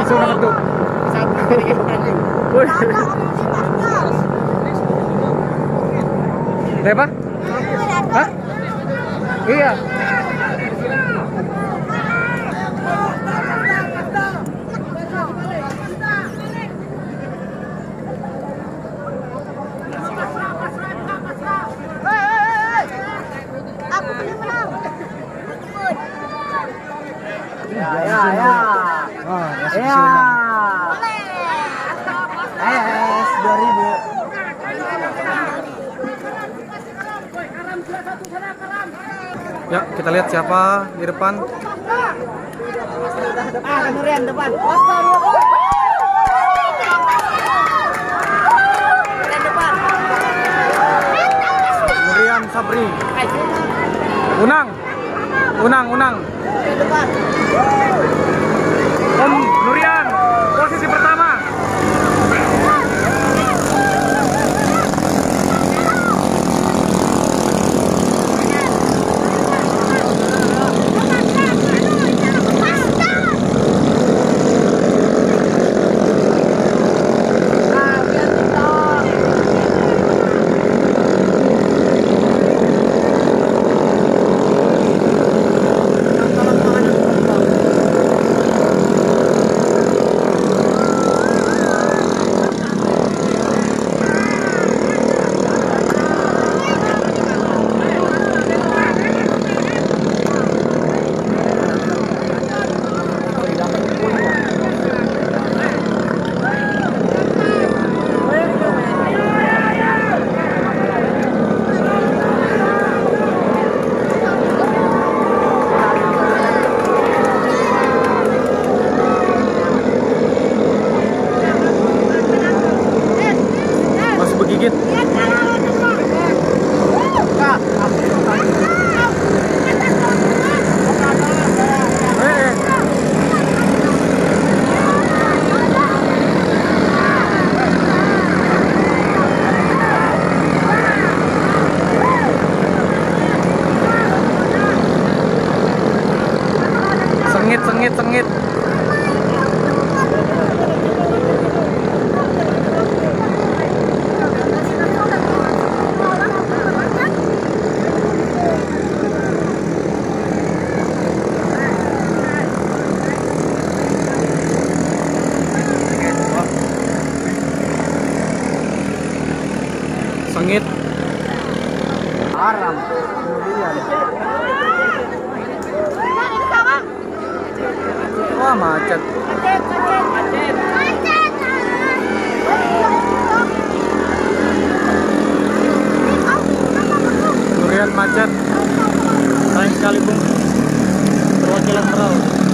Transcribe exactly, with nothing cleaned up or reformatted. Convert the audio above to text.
langsung dapat tuh. Ada apa? Hah? Iya. Aku belum menang. Ya, ya, ya. Oh, masih Ya. Boleh. Es dua ribu. Ya, kita lihat siapa di depan. Ah, Nurian depan. Nurian Sabri. Unang. Unang, Unang. Om Nurian, posisi pertama. Masih begigit. Eh, eh. Sengit, sengit, sengit. Sengit. Haram. Nurian. Wah, macet. Nurian macet. Sayang sekali, Bung. Perwakilan Merau.